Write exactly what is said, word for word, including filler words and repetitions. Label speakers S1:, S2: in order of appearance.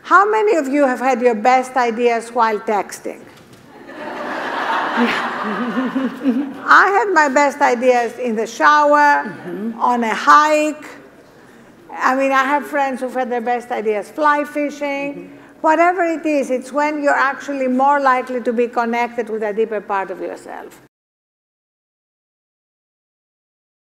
S1: How many of you have had your best ideas while texting? I had my best ideas in the shower, mm-hmm. on a hike. I mean, I have friends who've had their best ideas fly fishing. Mm-hmm. Whatever it is, it's when you're actually more likely to be connected with a deeper part of yourself.